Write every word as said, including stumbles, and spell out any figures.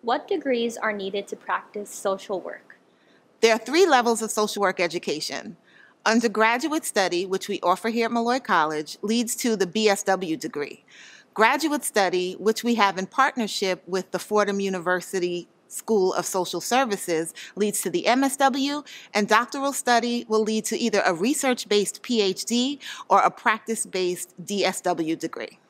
What degrees are needed to practice social work? There are three levels of social work education. Undergraduate study, which we offer here at Molloy College, leads to the B S W degree. Graduate study, which we have in partnership with the Fordham University School of Social Services, leads to the M S W, and doctoral study will lead to either a research-based P H D or a practice-based D S W degree.